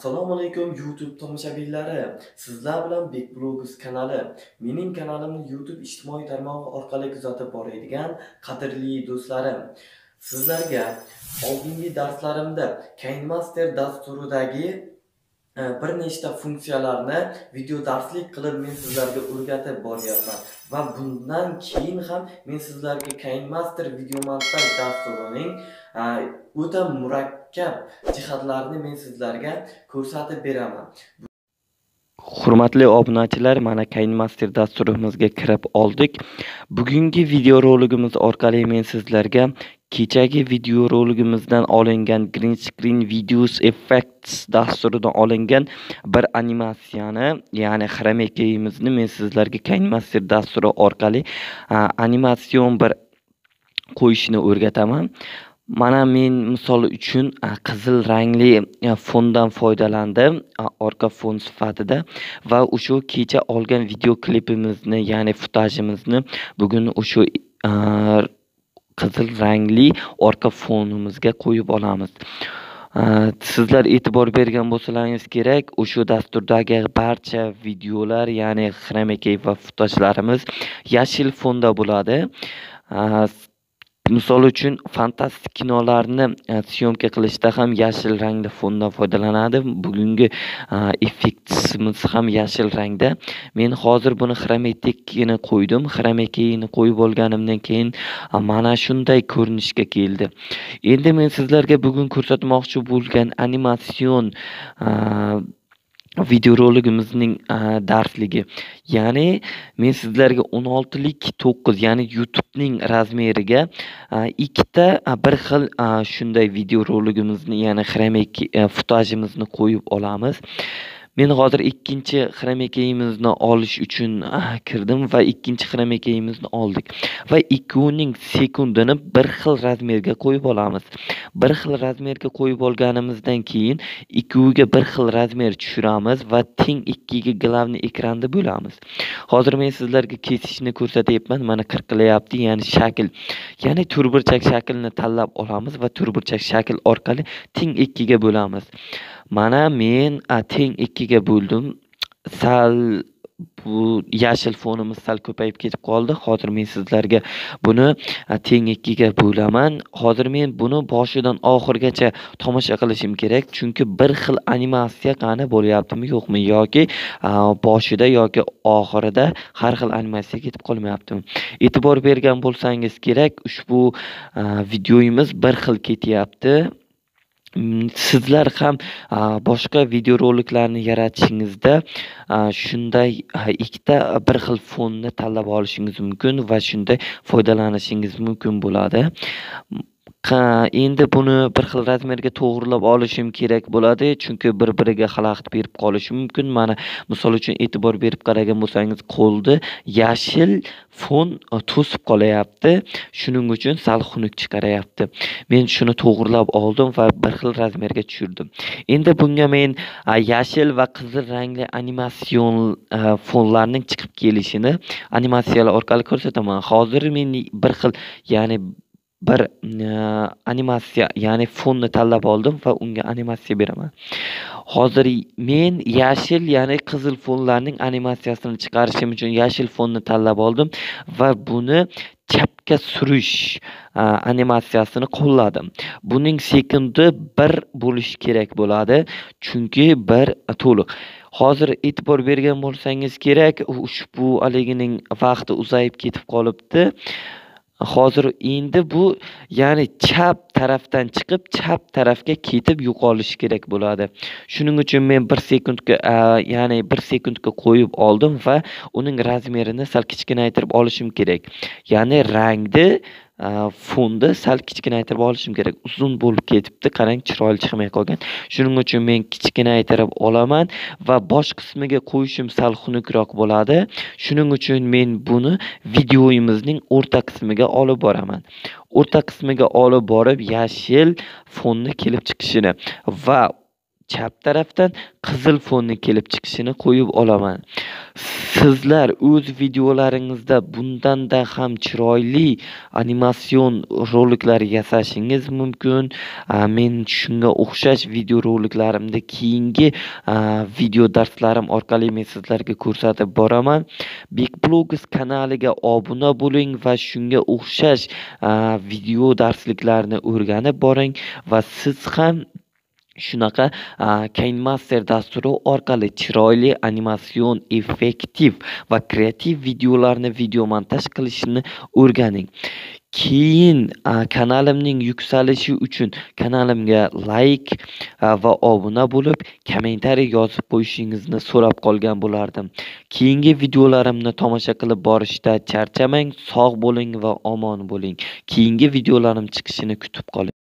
Assalomu alaykum YouTube tomoshabinlari. Sizlar bilan Big Bloggers kanali. Mening kanalimni YouTube ijtimoiy tarmog'i orqali kuzatib boradigan qadrli do'stlarim. Sizlarga oldingi darslarimda KineMaster dasturidagi bir nechta funksiyalarni video darslik qilib men sizlarga o'rgatib boryapman va bundan keyin ham men sizlarga KineMaster video montaj dasturining o'ta murakkab jihatlarini men sizlarga ko'rsatib beraman. Hurmatli obunachilar, mana KineMaster dasturimizga kirib oldik. Bugungi video roligimiz orqali men sizlarga kechagi video roligimizdan olingan Green Screen Videos Effects dasturidan olingan bir animatsiyani, ya'ni xromakeyimizni men sizlarga KineMaster dasturi orqali animatsion bir qo'yishni o'rgataman. Mana men misol uchun qizil rangli fondan foydalandim orqa fon sifatida va o'sha kecha olgan video klipimizni, ya'ni futajimizni bugun o'sha qizil rangli orqa fonimizga qo'yib olamiz. Sizlar e'tibor bergan bo'lsalaringiz kerak, o'sha dasturdagi barcha videolar, ya'ni xromakey va futajlarimiz yashil fonda bo'ladi. Misol uchun fantastik kinolarni syomka qilishda ham yashil rangda fondan foydalanadi. Bugungi effektimiz ham yashil rangda. Men hozir buni xromakeyni qo'ydim. Xromakeyni qo'yib olganimdan keyin mana shunday ko'rinishga keldi. Endi men sizlarga bugun ko'rsatmoqchi bo'lgan animatsion video roligimizning darsligi, ya'ni men sizlarga 16:9, ya'ni YouTubening razmeriga ikkita bir xil shunday video roligimizni, ya'ni xromakey futajimizni qo'yib olamiz. Men hozir ikkinchi xromakeyimizni olish uchun kirdim va ikkinchi xromakeyimizni oldik va ikkovining sekundini bir xil razmerga qo'yib olamiz. Bir xil razmerga qo'yib olganimizdan keyin ikkoviga bir xil razmer tushiramiz va teng 2 ga glavni ekranda bo'lamiz. Hozir men sizlarga kesishni ko'rsatyapman. Mana qirqilyapti, ya'ni shakl, ya'ni turburchak shaklni tanlab olamiz va turburchak shakl orqali teng 2 ga bo'lamiz. Mana men teng 2 ga bo'ldim. Sal bu yashil fonimiz sal ko'payib ketib qoldi. Hozir men sizlarga buni teng 2 ga bo'laman. Hozir men buni boshidan oxirigacha tomosha qilishim kerak, chunki bir xil animatsiya qani bo'lyaptimi yo'qmi, yoki boshida yoki oxirida har xil animatsiya ketib qolmayaptimi. E'tibor bergan bo'lsangiz kerak, ushbu videoyimiz bir xil ketyapti. Sizlar ham boshqa video roliklarni yaratishingizda shunday ikkita bir xil fonni tanlab olishingiz mumkin va shunday foydalanishingiz mumkin bo'ladi. Endi buni bir xil razmerga to'g'rilab olishim kerak bo'ladi, chunki bir-biriga xalaqit berib qolishi mumkin. Mana misol uchun e'tibor berib qaragan bo'lsangiz, qo'lni yashil fon to'sib qolyapti. Shuning uchun sal xunuk chiqaryapti. Men shuni to'g'rilab oldim va bir xil razmerga tushirdim. Endi bunga men yashil va qizil rangli animatsion fonlarning chiqib kelishini animatsiyalar orqali ko'rsataman. Hozir men bir xil, ya'ni bir animatsiya, ya'ni fonni tanlab oldim va unga animatsiya beraman. Hozir men yashil, ya'ni qizil fonlarning animatsiyasini chiqarishim uchun yashil fonni tanlab oldim va buni chapga surish animatsiyasini qo'lladim. Buning sekundi 1 bo'lishi kerak bo'ladi, chunki bir to'liq. Hozir e'tibor bergan bo'lsangiz kerak, ushbu aligining vaqti uzayib ketib qolibdi. Hozir endi bu, ya'ni chap tarafdan chiqib chap tarafga ketib yo'qolishi kerak bo'ladi. Shuning uchun men 1 sekundga, ya'ni 1 sekundga qo'yib oldim va uning razmerini sal kichkinaytirib olishim kerak. Ya'ni rangni fonni sal kichkinaytirib olishim kerak. Uzun bo'lib ketibdi, qarang, chiroyli chiqmay qolgan. Shuning uchun men kichkinaytirib olaman va bosh qismiga qo'yishim sal xunukroq bo'ladi. Shuning uchun men buni videoyimizning o'rta qismiga olib boraman. O'rta qismiga olib borib yashil fonni kelib chiqishini va chap tarafdan qizil fonni kelib chiqishini qo'yib olaman. Sizlar o'z videolaringizda bundanda ham chiroyli animatsion roliklar yasashingiz mumkin. Men shunga o'xshash video roliklarimda keyingi video darslarim orqali men sizlarga ko'rsatib boraman. Big Bloggers kanaliga obuna bo'ling va shunga o'xshash video darsliklarni o'rganib boring va siz ham shunaqa KineMaster dasturi orqali chiroyli animatsion, effektiv va kreativ videolarni video montaj qilishni o'rganing. Keyin kanalimning yuksalishi uchun kanalimga like va obuna bo'lib, kommentariy yozib qo'yishingizni so'rab qolgan bo'lardim. Keyingi videolarimni tomosha qilib borishda charchamang, sog' bo'ling va omon bo'ling. Keyingi videolarim chiqishini kutib qoling.